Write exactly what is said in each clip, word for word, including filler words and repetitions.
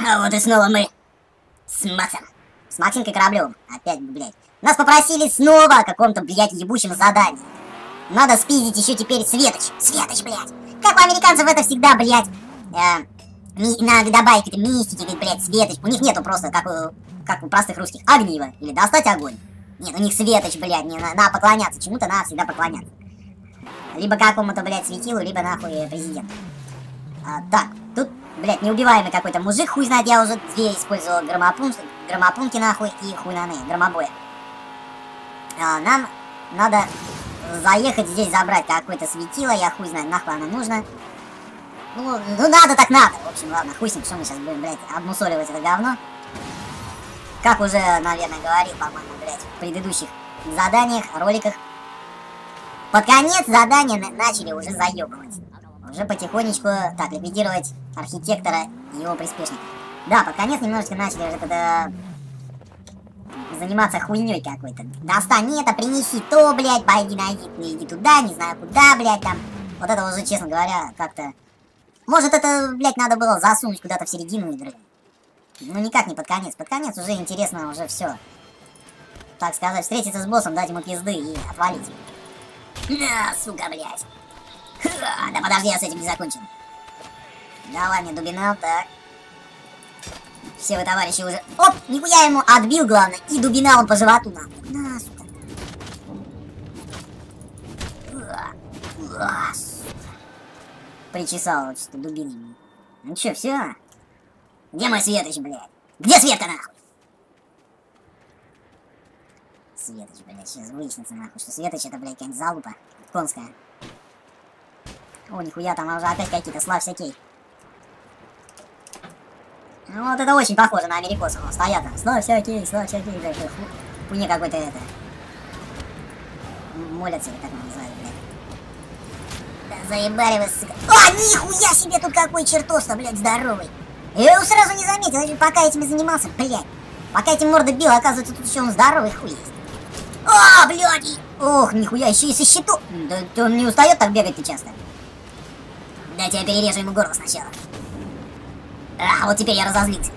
А вот и снова мы с Максом. С Максимкой Кораблевым. Опять, блядь. Нас попросили снова о каком-то, блядь, ебучем задании. Надо спиздить еще теперь Светоч. Светоч, блядь. Как у американцев это всегда, блядь, э, ми, надо добавить какие-то мистики, блядь, Светоч. У них нету просто, как у, как у простых русских, огниво. Или достать огонь. Нет, у них Светоч, блядь, не на, на поклоняться. Чему-то надо всегда поклоняться. Либо какому-то, блядь, светилу, либо нахуй президенту. А, так, тут, блядь, неубиваемый какой-то мужик, хуй знает, я уже две использовал громопун, громопунки нахуй и хуй на ны, громобоя. А, нам надо заехать здесь, забрать какое-то светило, я хуй знаю, нахуй оно нужно. Ну, ну надо так надо. В общем, ладно, хуй с ним, что мы сейчас будем, блядь, обмусоливать это говно. Как уже, наверное, говорил, по-моему, блядь, в предыдущих заданиях, роликах. Под конец задания начали уже заебывать. Уже потихонечку, так, ликвидировать архитектора и его приспешников. Да, под конец немножечко начали уже тогда заниматься хуйней какой-то. Достань это, принеси то, блядь, пойди найди, иди туда, не знаю куда, блядь, там. Вот это уже, честно говоря, как-то... Может, это, блядь, надо было засунуть куда-то в середину игры. Ну, никак не под конец. Под конец уже интересно, уже все. Так сказать, встретиться с боссом, дать ему пизды и отвалить. На, сука, блядь. Ха, да подожди, я с этим не закончил. Давай мне дубинал, так. Все вы, товарищи, уже... Оп, нихуя ему отбил, главное. И дубинал он по животу нам. На, сука. А, сука. Причесал вот что дубиной. Ну чё, все? Где мой Светоч, блядь? Где Светка, нахуй? Светоч, блядь, сейчас выяснится, нахуй, что Светоч это, блядь, какая-нибудь залупа конская. О, нихуя, там уже опять какие-то славься кей. Ну вот это очень похоже на америкосов. Стоят там. Славься кей, славься кей, блядь. Хуйня какой-то это. Молятся, или как он называют, блядь. Да заебали вы, сука. А, нихуя себе тут какой чертос-то, блядь, здоровый. Я его сразу не заметил, пока этими занимался, блядь. Пока этим морды бил, оказывается, тут еще он здоровый хуй есть. А, блядь. Ох, нихуя, еще и со щиту. Да он не устает так бегать-то часто. Дайте я перережу ему горло сначала. А, вот теперь я разозлился.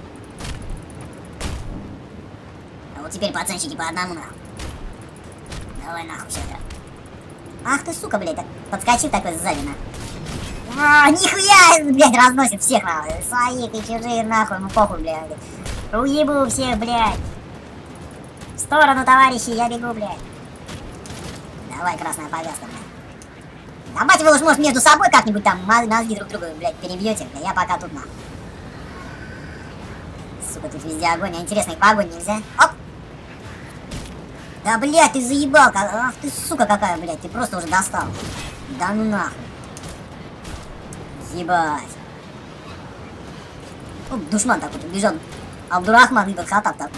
А вот теперь пацанчики по одному нахуй. Давай нахуй сейчас. Ах ты, сука, блядь, так подскочил такой сзади, на. А, нихуя, блядь, разносит всех, нахуй. Своих и чужих, нахуй, ему похуй, блядь. Уебу всех, блядь. В сторону, товарищи, я бегу, блядь. Давай, красная повязка, блядь. Давайте вы уж, может, между собой как-нибудь там мозги друг друга, блядь, перебьете, блядь, я пока тут, нахуй. Сука, тут везде огонь, а интересно, их по огонь нельзя? Оп! Да, блядь, ты заебал, ах ты, сука, какая, блядь, ты просто уже достал. Да ну нахуй. Ебать. О, душман такой, бежал. Абдурахман Ибн Хаттаб такой.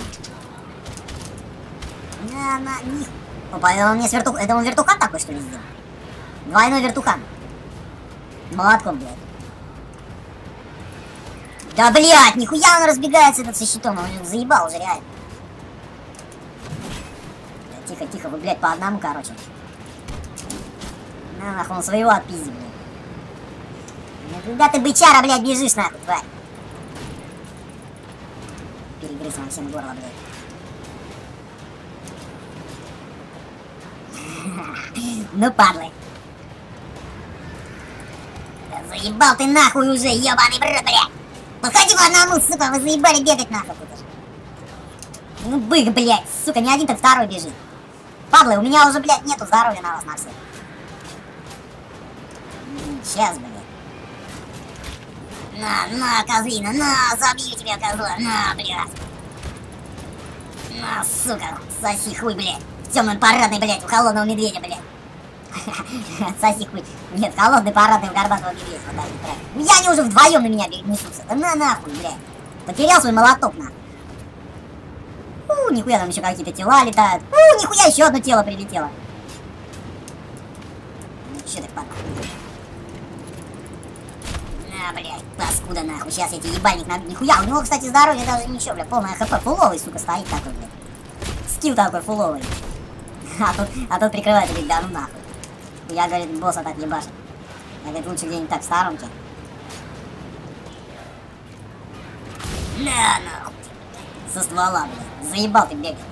На, на, них. Опа, это он мне с вертух... Это он вертухан такой, что ли, сделал? Двойной вертухан. Молотком, блядь. Да, блядь, нихуя он разбегается этот со щитом, он уже заебал уже, реально. Да, тихо, тихо, вы, блядь, по одному, короче. На, нахуй, он своего отпиздил, блядь. Ну, куда ты, бычара, блядь, бежишь, нахуй, тварь? Перегрыз вам всем горло, блядь. Ну, падлы. Да заебал ты нахуй уже, ебаный брат, блядь. Подходи по одному, сука, вы заебали бегать нахуй тут уже. Ну, бык, блядь, сука, не один, так второй бежит. Падлы, у меня уже, блядь, нету здоровья на вас, на всех. Сейчас, блядь. На, на, козлина, на, забью тебя, козла, на, блядь. На, сука, соси хуй, блядь. Темный парадный, блядь, у холодного медведя, блядь. Соси хуй. Нет, холодный парадный у горбатого медведя. Вот так, блядь. Я они уже вдвоем на меня несутся. Да на нахуй, блядь. Потерял свой молоток, на. У, нихуя там еще какие-то тела летают. У, нихуя еще одно тело прилетело. Ну че ты, падла? На, блядь, паскуда нахуй. Сейчас я тебе ебальник набью. Нихуя, у него, кстати, здоровье даже ничего, блядь. Полная хп. Фуловый, сука, стоит такой, блядь. Скилл такой фуловый. А тут, а тут прикрывает, говорит, да ну нахуй. Я, говорит, босса так ебашит. Я, говорит, лучше где-нибудь так в сторонке. На, нахуй. Со ствола, блядь. Заебал ты бегать.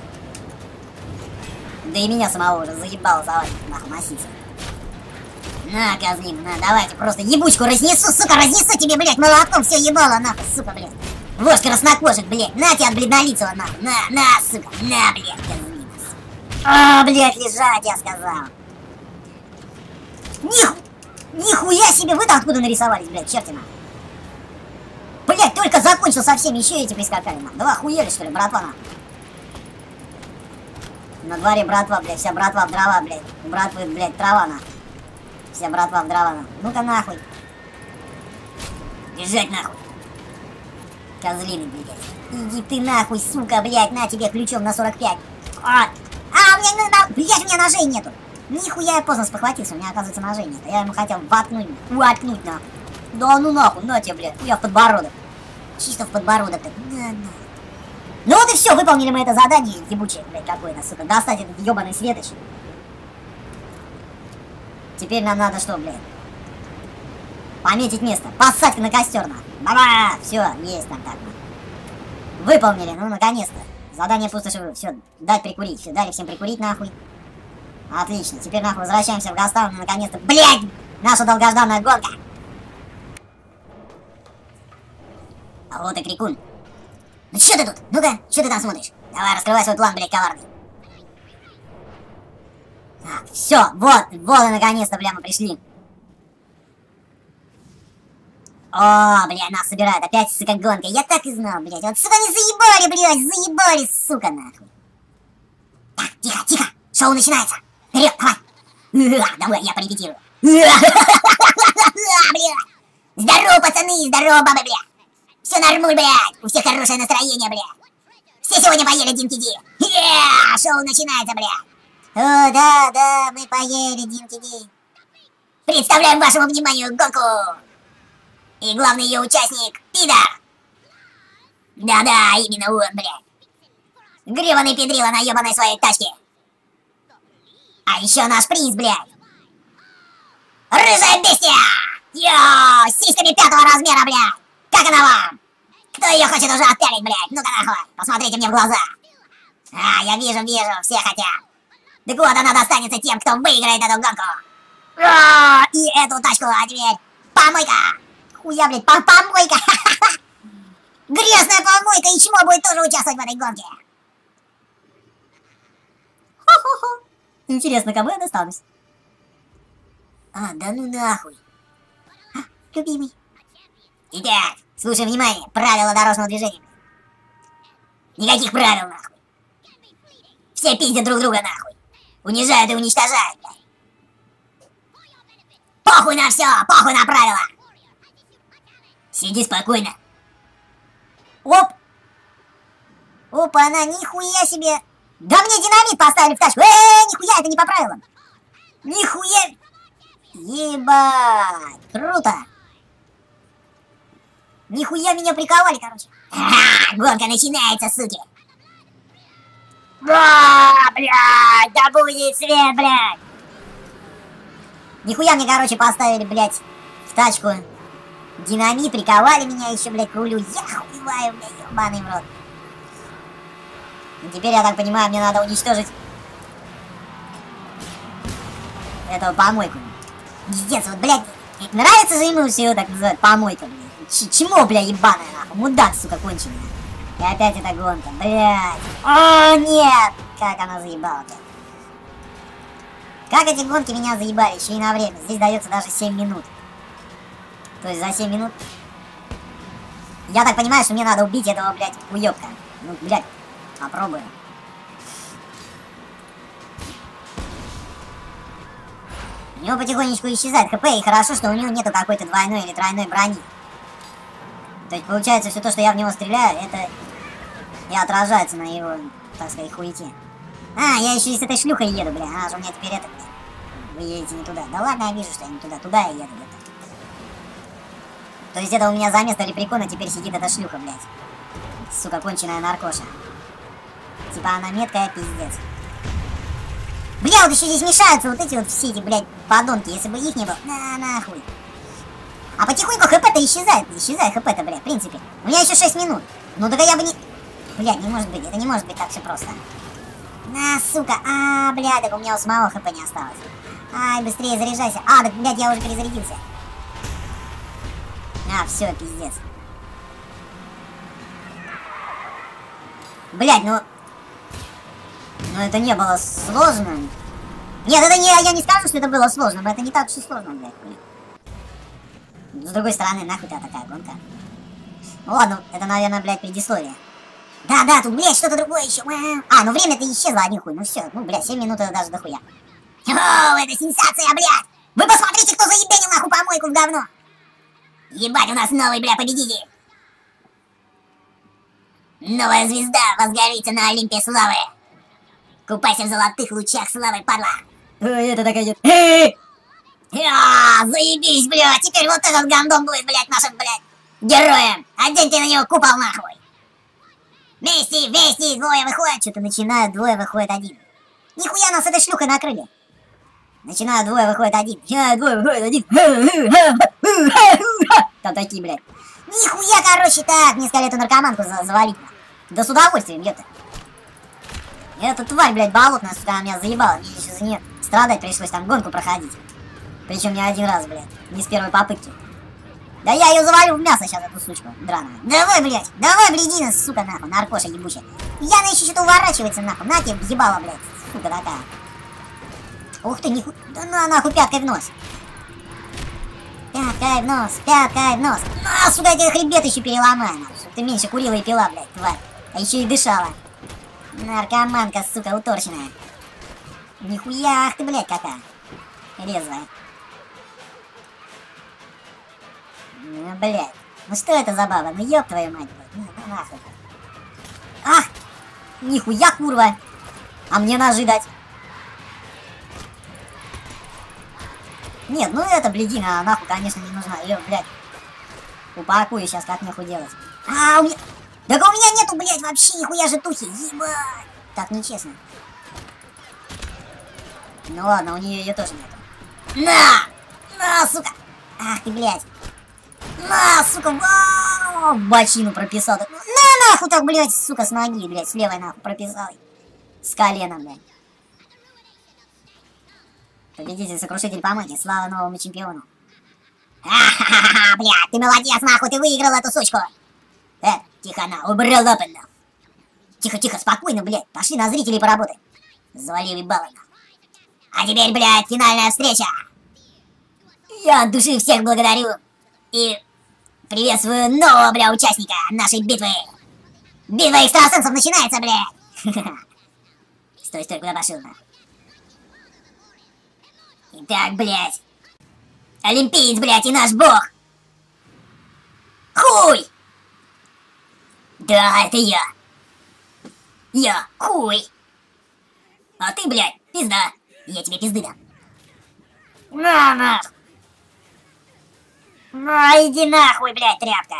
Да и меня самого уже заебало завалить, нахуй, носиться. На, козлим, на, давайте просто ебучку разнесу, сука, разнесу тебе, блядь, молотком все ебало, нахуй, сука, блядь. Вождь краснокожих, блядь, на тебя от бледнолицего, нахуй, на, на, сука, на, блядь, козлим. А, блядь, лежать, я сказал. Ниху... Нихуя себе, вы-то откуда нарисовались, блядь, чертина? Блядь, только закончил со всеми, еще эти прискакали, нахуй. Да вы охуели, что ли, братва, нахуй? На дворе братва, блядь, вся братва в дрова, блядь. У братвы, блядь, трава, нахуй. Вся братва в дрова, нахуй. Ну-ка, нахуй. Бежать, нахуй. Козлины, блядь. Иди ты нахуй, сука, блядь, на тебе ключом на сорок пять. А, а у меня, ну, блядь, у меня ножей нету. Нихуя я поздно спохватился, у меня, оказывается, ножей нет. Я ему хотел воткнуть, воткнуть, нахуй. Да ну нахуй, на тебе, блядь, я в подбородок. Чисто в подбородок. На, на. Ну вот и все, выполнили мы это задание, ебучее, блядь, какое-то, сука, достать этот ебаный светоч. Теперь нам надо что, блядь? Пометить место, посадка на костер, нахуй. Баба, все, есть там так, нахуй. Выполнили, ну наконец-то. Задание пустоши, все, дать прикурить, все, дали всем прикурить, нахуй. Отлично, теперь, нахуй, возвращаемся в Гастаун, наконец-то, блядь, наша долгожданная гонка. А вот и крикун. Ну что ты тут? Ну-ка, что ты там смотришь? Давай, раскрывай свой план, блядь, коварный. Так, все, вот, вот и наконец-то, бля, мы пришли. О, бля, нас собирают, опять, сука, гонка. Я так и знал, блядь. Вот, сука, не заебали, блядь, заебали, сука, нахуй. Так, тихо, тихо, шоу начинается. Вперед, давай. Давай, я порепетирую. Здорово, пацаны, здорово, бабы, бля. Все нормуль, блядь! У всех хорошее настроение, блядь! Все сегодня поели Дим-Ти-Ди! Yeah! Шоу начинается, блядь! О, да, да, мы поели Дим-Ти-Ди! Представляем вашему вниманию гонку! И главный ее участник — пидор! Да-да, именно он, блядь! Гребаный педрила на ебаной своей тачке! А еще наш приз, блядь! Рыжая бестия! Йоу! С сиськами пятого размера, блядь! Как она вам? Кто ее хочет уже отпялить, блядь? Ну-ка нахуй, посмотрите мне в глаза. А, я вижу, вижу, все хотят. Так вот, она достанется тем, кто выиграет эту гонку. А, и эту тачку, а теперь помойка. Хуя, блядь, по помойка. Грязная помойка, и чмо будет тоже участвовать в этой гонке. Хо-хо-хо. Интересно, кому я достанусь? А, да ну нахуй. А, любимый. Итак, слушай внимание, правила дорожного движения. Никаких правил, нахуй. Все пиздят друг друга, нахуй. Унижают и уничтожают, блядь. Похуй на все, похуй на правила. Сиди спокойно. Оп. Опа, она, нихуя себе. Да мне динамит поставили в тачку. Эээ, нихуя, это не по правилам. Нихуя. Ебать, круто. Нихуя меня приковали, короче. Ха-ха, гонка начинается, суки. А, блядь, да будет свет, блядь. Нихуя мне, короче, поставили, блядь, в тачку динамит, приковали меня еще, блядь, к рулю. Я хуеваю, блядь, ебаный в рот. И теперь, я так понимаю, мне надо уничтожить эту помойку. Пиздец, вот, блядь, нравится же ему все так называют, помойка, блядь. Ч чмо, бля, ебаная, нахуй, мудак, сука, конченый. И опять эта гонка, блядь. О, нет, как она заебала, блядь. Как эти гонки меня заебали, еще и на время. Здесь дается даже семь минут. То есть за семь минут. Я так понимаю, что мне надо убить этого, блядь, уёбка. Ну, блядь, попробуем. У него потихонечку исчезает ХП, и хорошо, что у него нету какой-то двойной или тройной брони. То есть получается, все то, что я в него стреляю, это и отражается на его, так сказать, хуете. А, я еще и с этой шлюхой еду, бля. Она же у меня теперь это, бля. Вы едете не туда. Да ладно, я вижу, что я не туда. Туда я еду, бля. То есть это у меня за место лепрекона теперь сидит эта шлюха, блядь. Сука, конченая наркоша. Типа она меткая, пиздец. Бля, вот еще здесь мешаются вот эти вот все эти, блядь, подонки. Если бы их не было, на нахуй. А потихоньку ХП-то исчезает. Исчезает ХП-то, блядь, в принципе. У меня еще шесть минут. Ну так я бы не... Блядь, не может быть, это не может быть так все просто. На, сука, а, блядь, так у меня у самого хп не осталось. Ай, быстрее заряжайся. А, так, блядь, я уже перезарядился. А, все, пиздец. Блядь, ну... Ну это не было сложно. Нет, это не... Я не скажу, что это было сложно, но это не так уж и сложно, блядь. С другой стороны, нахуй тебя такая гонка. Ну ладно, это, наверное, блядь, предисловие. Да, да, тут, блядь, что-то другое еще. А, ну время-то исчезло, один хуй. Ну все, ну, блядь, семь минут это даже дохуя. О, это сенсация, блядь! Вы посмотрите, кто заебенил нахуй помойку в говно! Ебать, у нас новый, бля, победитель! Новая звезда возгорится на Олимпе славы! Купайся в золотых лучах славы, падла! Ой, это так идет. А, заебись, блядь! Теперь вот этот гандон будет, блядь, нашим, блядь, героем! Оденьте на него купол, нахуй! Вместе, вместе, двое выходят! Что-то начинают, двое выходит один. Нихуя нас этой шлюхой накрыли! Начинаю, двое выходит один. Начинаю, двое выходит один. Там такие, блядь. Нихуя, короче, так. Мне сказали эту наркоманку завалить. Да с удовольствием, ёпта. Эта тварь, блядь, болотная, сука, меня заебала. Мне еще за нее страдать пришлось, там гонку проходить. Причем не один раз, блядь. Не с первой попытки. Да я ее завалю в мясо сейчас, эту сучку драную. Давай, блядь. Давай, блядина, сука, нахуй. Наркоша ебучая. Яна еще что-то уворачивается, нахуй. На тебе, ебала, блядь. Сука такая. Ух ты, нихуя. Да на, нахуй, пяткой в нос. Пяткой в нос, пяткой в нос. На, сука, я тебе хребет еще переломаю, нахуй. Чтоб ты меньше курила и пила, блядь, тварь. А еще и дышала. Наркоманка, сука, уторченная. Нихуя, ах ты, блядь, какая. Резвая. Ну, блядь. Ну что это за баба? Ну ёб твою мать, блядь. Ну, ну нахуй. Ах! Нихуя, курва. А мне ножи дать. Нет, ну это, блядина, нахуй, конечно, не нужна. Ее, блядь, упакую сейчас, как нахуй делать. А, у меня... Да у меня нету, блядь, вообще нихуя житухи. Ебать. Так нечестно. Ну ладно, у нее ее тоже нету. На! На, сука! Ах ты, блядь. На, сука! Вау! Бочину прописал. На, нахуй так, блядь, сука, с ноги, блядь, с левой нахуй прописал. С колена, блядь. Победитель, сокрушитель помойки, слава новому чемпиону. Ха-ха-ха, блядь, ты молодец, нахуй, ты выиграл эту сучку. Э, тихо, на, убрал лапы, на. Тихо-тихо, спокойно, блядь, пошли на зрителей поработай. Завали ебало, на. А теперь, блядь, финальная встреча. Я от души всех благодарю. И приветствую нового, бля, участника нашей битвы. Битва экстрасенсов начинается, блядь. Стой, стой, куда пошел, на? Итак, блядь. Олимпиец, блядь, и наш бог. Хуй! Да, это я. Я хуй. А ты, блядь, пизда. Я тебе пизды дам. На, нахуй. Ну, иди нахуй, блядь, тряпка.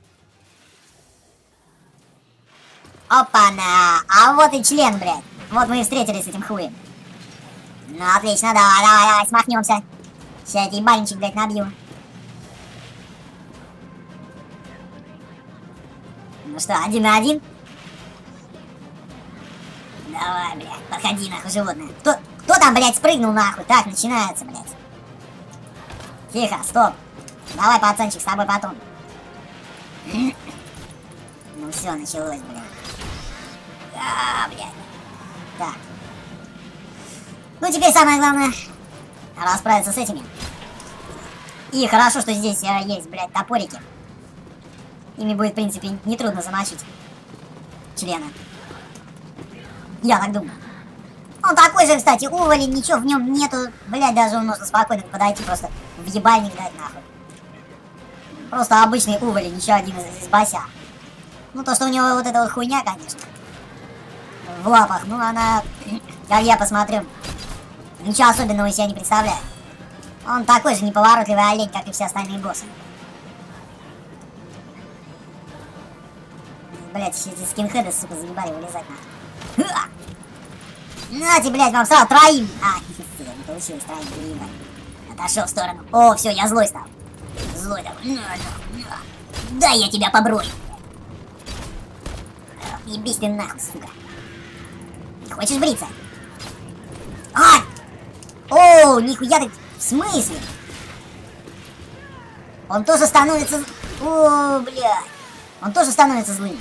Опа-на. А вот и член, блядь. Вот мы и встретились с этим хуем. Ну, отлично, давай, давай, давай, смахнемся. Сейчас я тебе банчик, блядь, набью. Ну что, один на один? Давай, блядь, подходи, нахуй, животное. Кто, кто там, блядь, спрыгнул, нахуй? Так, начинается, блядь. Тихо, стоп. Давай, пацанчик, с тобой потом. Ну все, началось, блядь. А, блядь. Так. Ну, теперь самое главное расправиться с этими. И хорошо, что здесь а, есть, блядь, топорики. Ими будет, в принципе, нетрудно замочить члена. Я так думаю. Он такой же, кстати, уволень, ничего в нем нету. Блядь, даже он можно спокойно подойти, просто в ебальник дать, нахуй. Просто обычный уволень, еще один из, из бася. Ну, то, что у него вот эта вот хуйня, конечно. В лапах, ну, она, как я посмотрю, ничего особенного из себя не представляет. Он такой же неповоротливый олень, как и все остальные боссы. Блять, еще эти скинхеды, сука, заебали вылезать надо. Нате, блять, вам сразу троим. А, сука, не получилось троим, переебать. Отошел в сторону. О, все, я злой стал. Злой такой. На, на, на. Да, я тебя поброю. Ебись ты нахуй, сука. Хочешь бриться? А! О, нихуя ты... В смысле? Он тоже становится... О, блядь. Он тоже становится злым.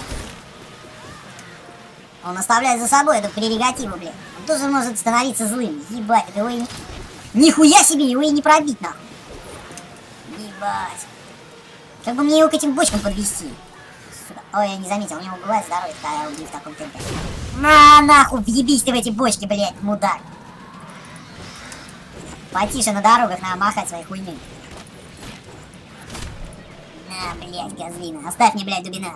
Он оставляет за собой эту прерогативу, блядь. Он тоже может становиться злым. Ебать, его и... Нихуя себе, его и не пробить, нахуй. Ебать. Как бы мне его к этим бочкам подвести? Сука. Ой, я не заметил, у него бывает здоровье, когда я убью в таком темпе. На, нахуй, въебись ты в эти бочки, блядь, мудак. Потише на дорогах надо махать своей хуйней. На, блядь, козлина. Оставь мне, блядь, дубина.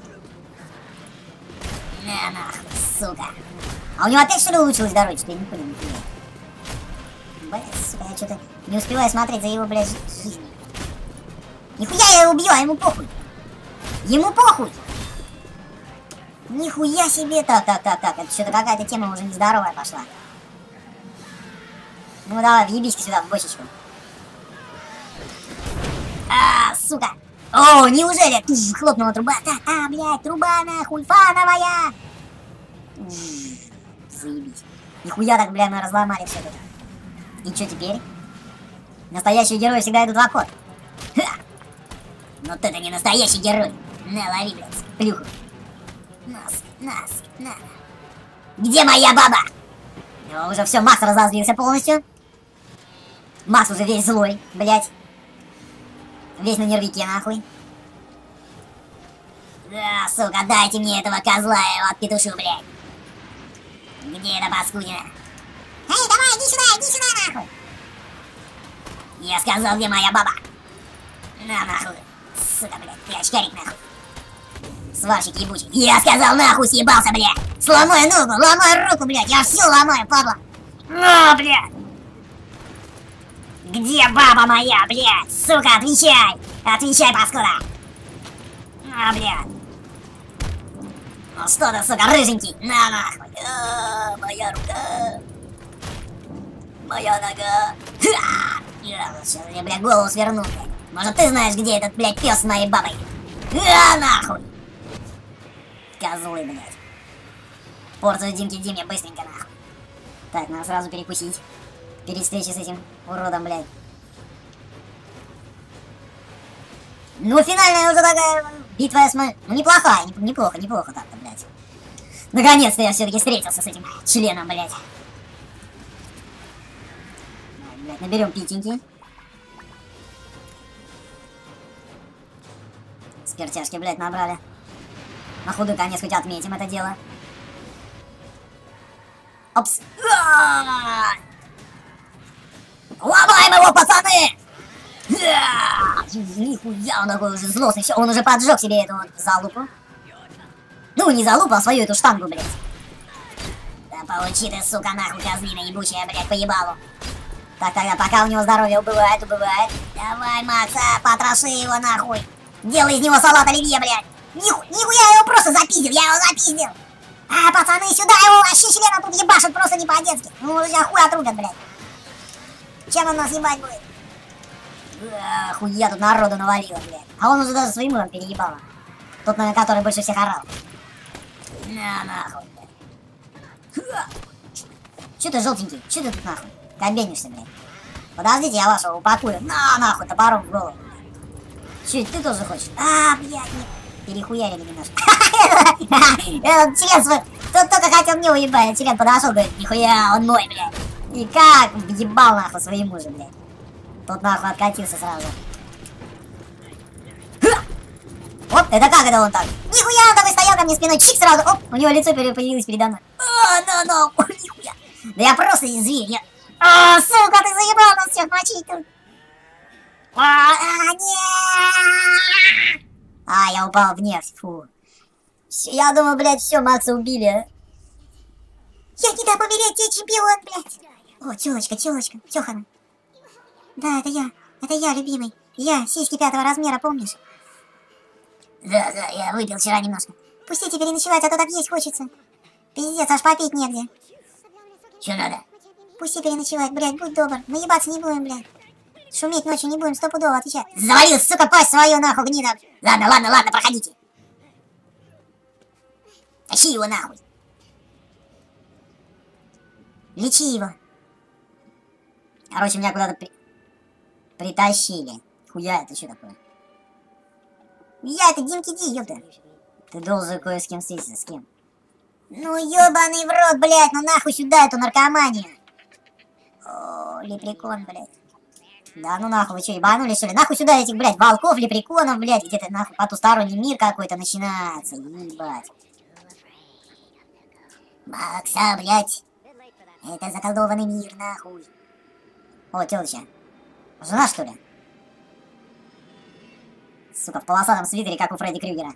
На, нахуй, сука. А у него опять, что ли, улучшилось здоровье? Что я не понял, не понял. Блядь, сука, я что-то не успеваю смотреть за его, блядь, жизнью. Нихуя я его убью, а ему похуй. Ему похуй. Нихуя себе. Так, так, так, так. Это что-то какая-то тема уже нездоровая пошла. Ну давай, въебись сюда, в бочечку. А, сука. О, неужели? Туш, хлопнула труба. Так, а, блядь, труба нахуй, фановая. Заебись. Нихуя так, блядь, мы разломали все тут. И что теперь? Настоящие герои всегда идут в обход. Ха! Но ты-то не настоящий герой. На, лови, блядь, плюху. Нас, нас, на. Где моя баба? О, уже все, Макс разозлился полностью. Макс уже весь злой, блядь. Весь на нервике, нахуй. Да, сука, дайте мне этого козла, я его отпетушу, блядь. Где эта паскудина? Эй, давай, иди сюда, иди сюда, нахуй. Я сказал, где моя баба. На, нахуй. Сука, блядь, ты очкарик, нахуй. Сварщик ебучий. Я сказал, нахуй, съебался, блядь. Сломай ногу, ломай руку, блядь. Я всю ломаю, падла. На, блядь. Где баба моя, блядь? Сука, отвечай. Отвечай, паскуда. На, блядь. Ну что ты, сука, рыженький. На, нахуй. А, моя рука. Моя нога. Сейчас я, блядь, голову сверну, блядь. Может, ты знаешь, где этот, блядь, пес с моей бабой? А, нахуй. Козлы, блядь. Порцию Димки Диме быстренько, нахуй. Так, надо сразу перекусить. Перед встречей с этим уродом, блядь. Ну, финальная уже такая битва, я смотрю. Ну, неплохая, неплохо, неплохо так-то, блядь. Наконец-то я все-таки встретился с этим членом, блядь. Блядь, наберем питеньки. Спиртяшки, блядь, набрали. На худой конец хоть отметим это дело. Опс. Ломаем его, пацаны! Нихуя, он такой уже злостный. Он уже поджег себе эту вот залупу. Ну, не залупу, а свою эту штангу, блядь. Да получи ты, сука, нахуй, козлина ебучая, блядь, поебалу. Так, тогда, пока у него здоровье убывает, убывает. Давай, Макс, а, потроши его, нахуй. Делай из него салат оливье, блядь. Ниху, нихуя, я его просто запиздил, я его запиздил. А, пацаны, сюда его вообще члена тут ебашат просто не по-детски. Ну, уже хуй отрубят, блядь. Чем он нас ебать будет? А, хуя тут народу навалило, блядь. А он уже даже своим муром переебал. Тот, на который больше всех орал. На, нахуй, блядь. Че ты желтенький? Че ты тут нахуй? Кабенишься, блядь. Подождите, я вашего упакую. На, нахуй, топором в голову. Че, ты тоже хочешь? А, блядь, не... Перехуярили немножко. Этот член свой... Тот только хотел мне уебать, а член подошел, говорит, нихуя, он мой, блядь. И как въебал, нахуй, своему же, блядь. Тот, нахуй, откатился сразу. Оп, это как это он так? Нихуя, он такой стоял ко мне спиной, чик сразу, оп, у него лицо появилось передо мной. О, ну, ну, нихуя. Да я просто зверь, я... А, сука, ты заебал нас всех мочить тут. А, а, нет! А, я упал в нефть, фу. Все, я думаю, блядь, все, Макса убили, а. Я не дам умереть, я чемпион, блядь. О, тёлочка, тёлочка, Тёхана. Да, это я, это я, любимый. Я, сиськи пятого размера, помнишь? Да, да, я выпил вчера немножко. Пустите переночевать, а то так есть хочется. Пиздец, аж попить негде. Чё надо? Пусти переночевать, блядь, будь добр. Мы ебаться не будем, блядь. Шуметь ночью не будем, стопудово отвечать. Завалил, сука, пасть свою, нахуй, гнида. Ладно, ладно, ладно, проходите. Тащи его нахуй. Лечи его. Короче, меня куда-то при... притащили. Хуя, это что такое? Я, это Димки Ди, ёпта. Ты должен кое с кем встретиться, с кем? Ну, ёбаный в рот, блядь, ну нахуй сюда эту наркоманию. О, лепрекон, блядь. Да ну нахуй, вы что, ебанули, что ли? Нахуй сюда этих, блядь, волков, лепреконов, блядь, где-то нахуй потусторонний мир какой-то начинается, ебать. Макса, блядь. Это заколдованный мир, нахуй. О, тёлочка. Жена, что ли? Сука, в полосатом свитере, как у Фредди Крюгера.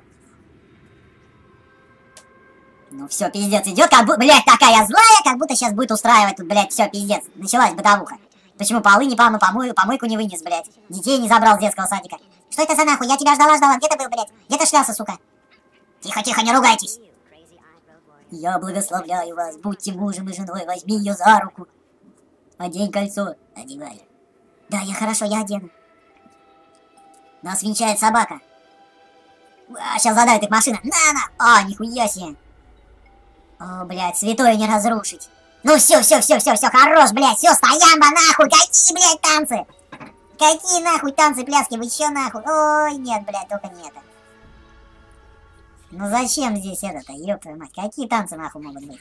Ну все, пиздец, идет, как будто, блядь, такая злая, как будто сейчас будет устраивать тут, блядь, все, пиздец. Началась бытовуха. Почему полы не помыл, помою, помойку не вынес, блядь. Детей не забрал с детского садика. Что это за нахуй? Я тебя ждала-ждала. Где ты был, блядь? Где ты шлялся, сука? Тихо-тихо, не ругайтесь. Я благословляю вас. Будьте мужем и женой. Возьми ее за руку. Одень кольцо. Одевай. Да, я хорошо, я одену. Нас венчает собака. А, сейчас задавит их машина. На-на. А, нихуя себе. О, блядь, святое не разрушить. Ну все, все, все, все, все, хорош, блядь, все, стоямба, нахуй, какие, блядь, танцы? Какие, нахуй, танцы, пляски, вы че, нахуй? Ой, нет, блядь, только не это. Ну зачем здесь это-то, ёб твою мать, какие танцы, нахуй, могут быть?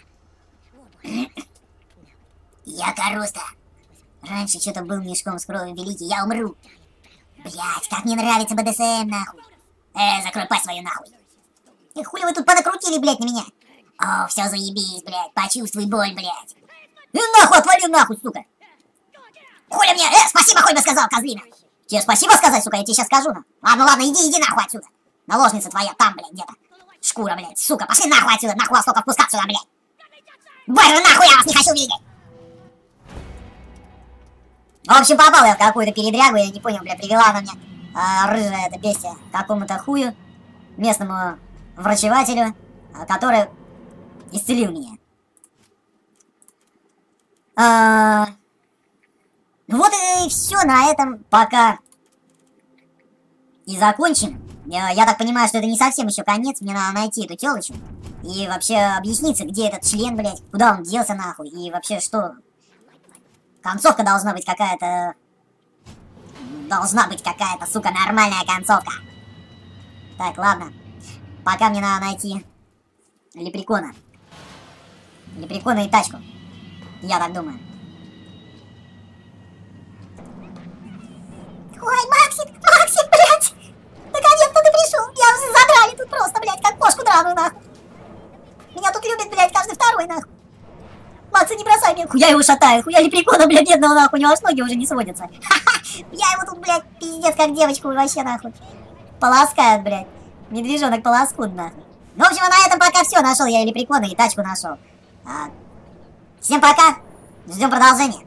Я Коруста. Раньше что-то был мешком с кровью великий, я умру. Блядь, как мне нравится БДСМ, нахуй. Э, закрой пасть свою, нахуй. И хули вы тут понакрутили, блядь, на меня? О, все заебись, блядь, почувствуй боль, блядь. И нахуй, отвали нахуй, сука. Хули мне, э, спасибо, хоть бы сказал, козлина. Тебе спасибо сказать, сука, я тебе сейчас скажу, на. Ладно, ладно, иди, иди нахуй отсюда. Наложница твоя там, блядь, где-то. Шкура, блядь, сука, пошли нахуй отсюда, нахуй вас только впускать сюда, блядь. Боже, нахуй, я вас не хочу видеть. В общем, попал я в какую-то передрягу, я не понял, блядь, привела она меня, а, рыжая эта бестия, к какому-то хую, местному врачевателю, который исцелил меня. А... Вот и все на этом пока и закончим. Я, я так понимаю, что это не совсем еще конец. Мне надо найти эту телочку и вообще объясниться, где этот член, блядь, куда он делся нахуй, и вообще что. Концовка должна быть какая-то... Должна быть какая-то, сука, нормальная концовка. Так, ладно. Пока мне надо найти лепрекона. Лепрекона и тачку. Я так думаю. Ой, Максик, Максик, блядь! Наконец-то ты пришел! Я уже задрали тут просто, блядь, как кошку драную, нахуй. Меня тут любит, блядь, каждый второй, нахуй. Макса, не бросай меня. Хуя его шатает, хуя лепрекона, блядь, бедного, нахуй. У него аж ноги уже не сводятся. Ха-ха! Я его тут, блядь, пиздец, как девочку вообще, нахуй. Полоскают, блядь. Медвежонок полоскун, нахуй. Ну, в общем, на этом пока все. Нашел я и лепрекона, и тачку нашел. А... Всем пока. Ждем продолжения.